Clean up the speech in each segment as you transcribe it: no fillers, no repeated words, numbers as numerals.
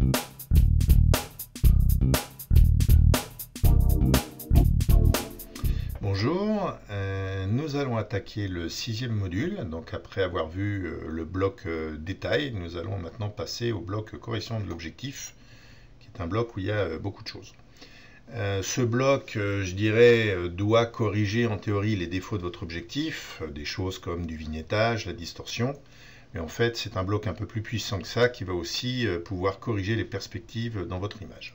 Bonjour, nous allons attaquer le 6e module. Donc après avoir vu le bloc détail, nous allons maintenant passer au bloc correction de l'objectif, qui est un bloc où il y a beaucoup de choses. Ce bloc, je dirais, doit corriger en théorie les défauts de votre objectif, des choses comme du vignettage, la distorsion. Mais en fait, c'est un bloc un peu plus puissant que ça qui va aussi pouvoir corriger les perspectives dans votre image.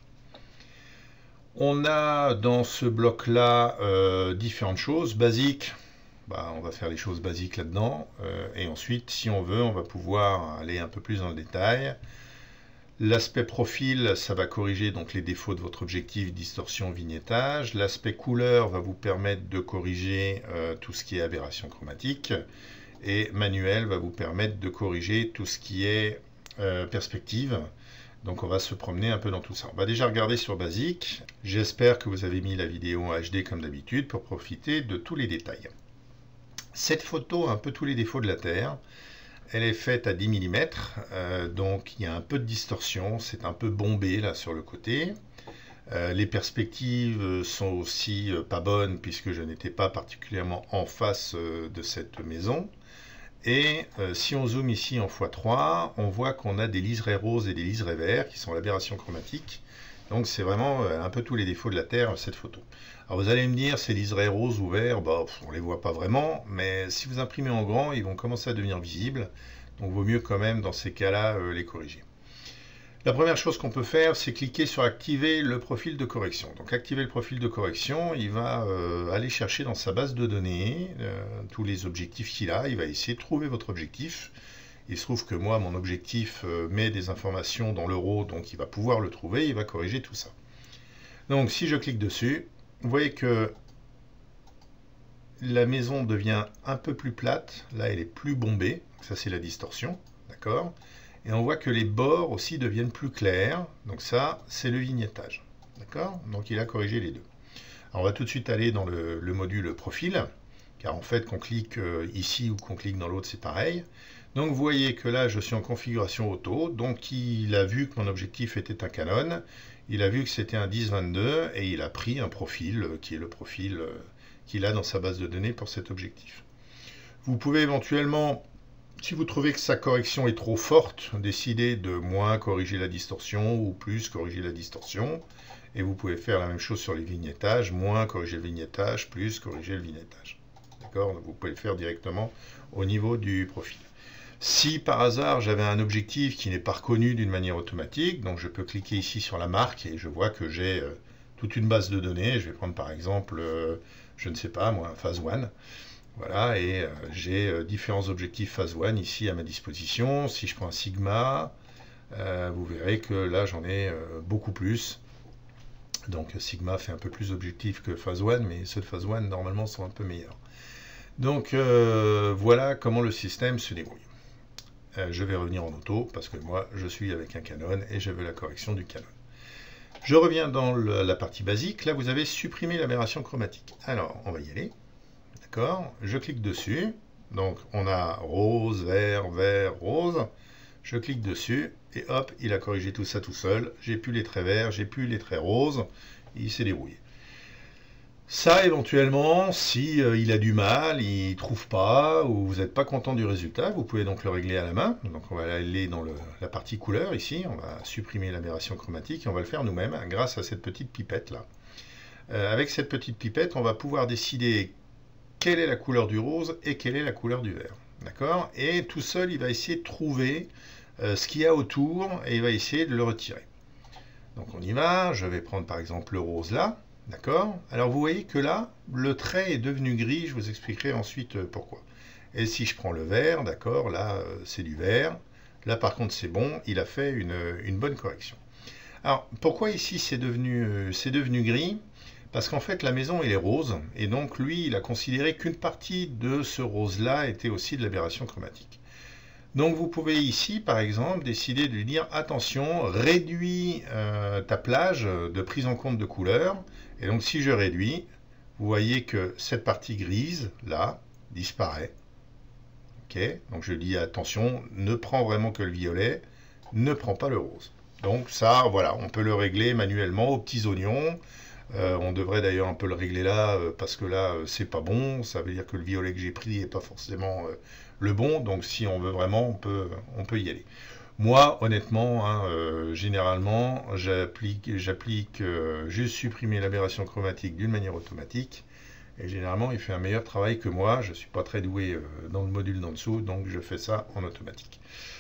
On a dans ce bloc-là différentes choses basiques. On va faire les choses basiques là-dedans. Et ensuite, si on veut, on va pouvoir aller un peu plus dans le détail. L'aspect profil, ça va corriger donc les défauts de votre objectif, distorsion, vignettage. L'aspect couleur va vous permettre de corriger tout ce qui est aberration chromatique. Et manuel va vous permettre de corriger tout ce qui est perspective. Donc on va se promener un peu dans tout ça. On va déjà regarder sur Basic. J'espère que vous avez mis la vidéo en HD comme d'habitude pour profiter de tous les détails. Cette photo a un peu tous les défauts de la Terre. Elle est faite à 10 mm, donc il y a un peu de distorsion, c'est un peu bombé là sur le côté. Les perspectives sont aussi pas bonnes puisque je n'étais pas particulièrement en face de cette maison. Et si on zoome ici en x3, on voit qu'on a des liserés roses et des liserés verts qui sont l'aberration chromatique. Donc c'est vraiment un peu tous les défauts de la Terre, cette photo. Alors vous allez me dire, ces liserés roses ou verts, on ne les voit pas vraiment, mais si vous imprimez en grand, ils vont commencer à devenir visibles. Donc vaut mieux quand même, dans ces cas-là, les corriger. La première chose qu'on peut faire, c'est cliquer sur activer le profil de correction. Donc activer le profil de correction, il va aller chercher dans sa base de données tous les objectifs qu'il a. Il va essayer de trouver votre objectif. Il se trouve que moi, mon objectif met des informations dans l'euro, donc il va pouvoir le trouver, il va corriger tout ça. Donc si je clique dessus, vous voyez que la maison devient un peu plus plate. Là, elle est plus bombée. Ça, c'est la distorsion. D'accord ? Et on voit que les bords aussi deviennent plus clairs. Donc ça, c'est le vignettage. D'accord ? Donc il a corrigé les deux. Alors on va tout de suite aller dans le module profil. Car en fait, qu'on clique ici ou qu'on clique dans l'autre, c'est pareil. Donc vous voyez que là, je suis en configuration auto. Donc il a vu que mon objectif était un Canon. Il a vu que c'était un 10-22 et il a pris un profil qui est le profil qu'il a dans sa base de données pour cet objectif. Vous pouvez éventuellement, si vous trouvez que sa correction est trop forte, décider de moins corriger la distorsion ou plus corriger la distorsion. Et vous pouvez faire la même chose sur les vignettages, moins corriger le vignettage, plus corriger le vignettage. D'accord ? Vous pouvez le faire directement au niveau du profil. Si par hasard j'avais un objectif qui n'est pas reconnu d'une manière automatique, donc je peux cliquer ici sur la marque et je vois que j'ai toute une base de données. Je vais prendre par exemple, je ne sais pas moi, un phase 1. Voilà, et j'ai différents objectifs phase 1 ici à ma disposition. Si je prends un Sigma, vous verrez que là j'en ai beaucoup plus. Donc Sigma fait un peu plus d'objectifs que phase 1, mais ceux de phase 1 normalement sont un peu meilleurs. Donc voilà comment le système se débrouille. Je vais revenir en auto parce que moi je suis avec un Canon et je veux la correction du Canon. Je reviens dans la partie basique. Là vous avez supprimé l'aberration chromatique. Alors on va y aller. D'accord, je clique dessus. Donc on a rose, vert, vert, rose. Je clique dessus et hop, il a corrigé tout ça tout seul. J'ai plus les traits verts, j'ai plus les traits roses. Il s'est débrouillé. Ça, éventuellement, si il a du mal, il ne trouve pas, ou vous n'êtes pas content du résultat, vous pouvez donc le régler à la main. Donc on va aller dans la partie couleur ici, on va supprimer l'aberration chromatique et on va le faire nous-mêmes grâce à cette petite pipette là. Avec cette petite pipette, on va pouvoir décider quelle est la couleur du rose et quelle est la couleur du vert. D'accord ? Et tout seul, il va essayer de trouver ce qu'il y a autour et il va essayer de le retirer. Donc on y va, je vais prendre par exemple le rose là. D'accord ? Alors vous voyez que là, le trait est devenu gris, je vous expliquerai ensuite pourquoi. Et si je prends le vert, d'accord, là c'est du vert. Là par contre c'est bon, il a fait une bonne correction. Alors pourquoi ici c'est devenu gris ? Parce qu'en fait la maison elle est rose, et donc lui il a considéré qu'une partie de ce rose-là était aussi de l'aberration chromatique. Donc vous pouvez ici, par exemple, décider de lui dire « Attention, réduis ta plage de prise en compte de couleurs. » Et donc si je réduis, vous voyez que cette partie grise, là, disparaît. Ok, donc je dis « Attention, ne prends vraiment que le violet, ne prends pas le rose. » Donc ça, voilà, on peut le régler manuellement aux petits oignons. On devrait d'ailleurs un peu le régler là, parce que là, c'est pas bon. Ça veut dire que le violet que j'ai pris n'est pas forcément le bon. Donc si on veut vraiment, on peut y aller. Moi, honnêtement, hein, généralement, j'applique juste supprimer l'aberration chromatique d'une manière automatique. Et généralement, il fait un meilleur travail que moi. Je ne suis pas très doué dans le module d'en dessous, donc je fais ça en automatique.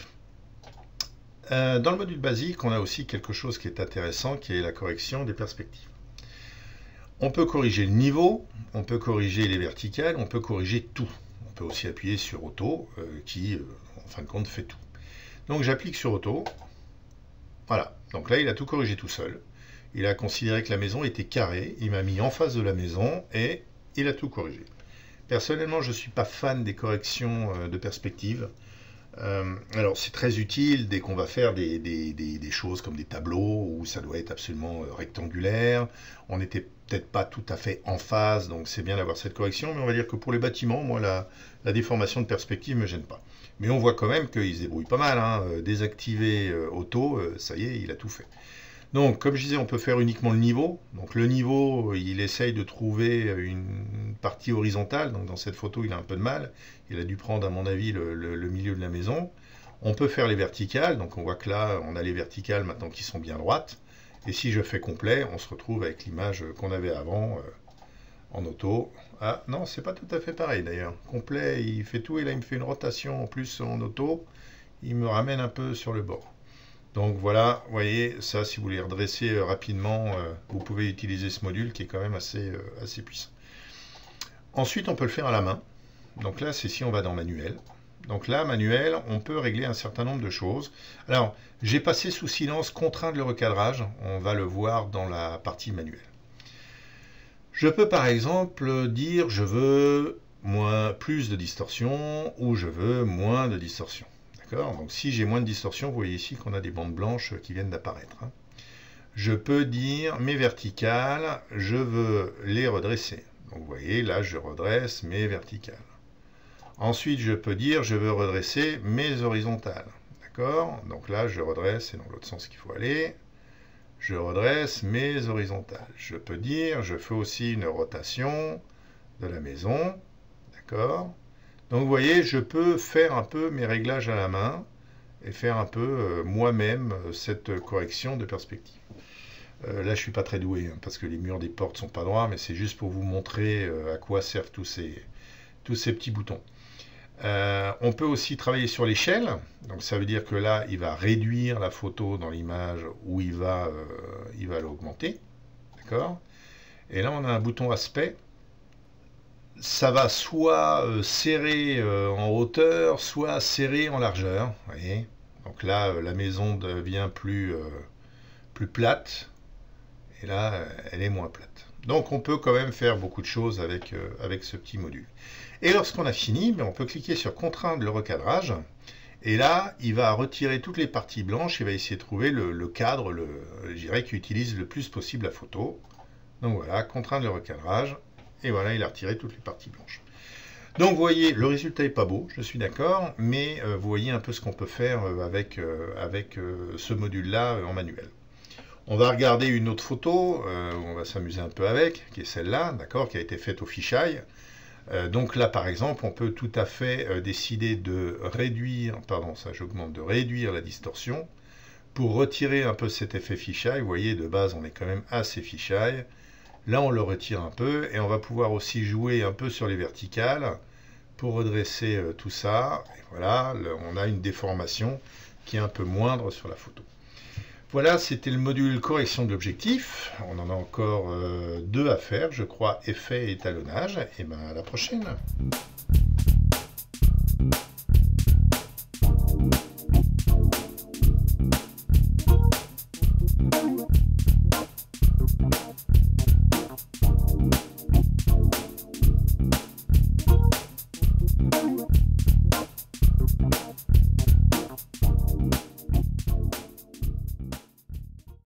Dans le module basique, on a aussi quelque chose qui est intéressant, qui est la correction des perspectives. On peut corriger le niveau, on peut corriger les verticales, on peut corriger tout. On peut aussi appuyer sur Auto, qui, en fin de compte, fait tout. Donc j'applique sur Auto. Voilà. Donc là, il a tout corrigé tout seul. Il a considéré que la maison était carrée. Il m'a mis en face de la maison et il a tout corrigé. Personnellement, je ne suis pas fan des corrections de perspective. Alors c'est très utile dès qu'on va faire des choses comme des tableaux où ça doit être absolument rectangulaire. On n'était peut-être pas tout à fait en phase, donc c'est bien d'avoir cette correction, mais on va dire que pour les bâtiments, moi la déformation de perspective ne me gêne pas. Mais on voit quand même qu'il se débrouille pas mal, hein. Désactiver Auto, ça y est, il a tout fait. Donc, comme je disais, on peut faire uniquement le niveau. Donc, le niveau, il essaye de trouver une partie horizontale. Donc, dans cette photo, il a un peu de mal. Il a dû prendre, à mon avis, le milieu de la maison. On peut faire les verticales. Donc, on voit que là, on a les verticales maintenant qui sont bien droites. Et si je fais complet, on se retrouve avec l'image qu'on avait avant en auto. Ah, non, c'est pas tout à fait pareil d'ailleurs. Complet, il fait tout. Et là, il me fait une rotation en plus en auto. Il me ramène un peu sur le bord. Donc voilà, vous voyez, ça, si vous voulez redresser rapidement, vous pouvez utiliser ce module qui est quand même assez puissant. Ensuite, on peut le faire à la main. Donc là, c'est si on va dans manuel. Donc là, manuel, on peut régler un certain nombre de choses. Alors, j'ai passé sous silence contraindre le recadrage. On va le voir dans la partie manuelle. Je peux par exemple dire je veux plus de distorsion ou je veux moins de distorsion. Donc si j'ai moins de distorsion, vous voyez ici qu'on a des bandes blanches qui viennent d'apparaître. Je peux dire mes verticales, je veux les redresser. Donc vous voyez, là je redresse mes verticales. Ensuite, je peux dire je veux redresser mes horizontales. D'accord? Donc là je redresse, c'est dans l'autre sens qu'il faut aller. Je redresse mes horizontales. Je peux dire je fais aussi une rotation de la maison. D'accord? Donc vous voyez, je peux faire un peu mes réglages à la main et faire un peu moi-même cette correction de perspective. Là, je ne suis pas très doué hein, parce que les murs des portes ne sont pas droits, mais c'est juste pour vous montrer à quoi servent tous ces petits boutons. On peut aussi travailler sur l'échelle. Donc ça veut dire que là, il va réduire la photo dans l'image ou il va l'augmenter. D'accord? Et là, on a un bouton aspect. Ça va soit serrer en hauteur, soit serrer en largeur. Vous voyez. Donc là, la maison devient plus plate. Et là, elle est moins plate. Donc on peut quand même faire beaucoup de choses avec ce petit module. Et lorsqu'on a fini, on peut cliquer sur contraindre le recadrage. Et là, il va retirer toutes les parties blanches. Il va essayer de trouver le cadre, je dirais, qui utilise le plus possible la photo. Donc voilà, contraindre le recadrage. Et voilà, il a retiré toutes les parties blanches. Donc vous voyez, le résultat n'est pas beau, je suis d'accord, mais vous voyez un peu ce qu'on peut faire avec ce module-là en manuel. On va regarder une autre photo, on va s'amuser un peu avec, qui est celle-là, d'accord, qui a été faite au fisheye. Donc là, par exemple, on peut tout à fait décider de réduire, de réduire la distorsion pour retirer un peu cet effet fisheye. Vous voyez, de base, on est quand même assez fisheye. Là, on le retire un peu et on va pouvoir aussi jouer un peu sur les verticales pour redresser tout ça. Et voilà, on a une déformation qui est un peu moindre sur la photo. Voilà, c'était le module correction de l'objectif. On en a encore 2 à faire, je crois, effet et étalonnage. Et bien, à la prochaine.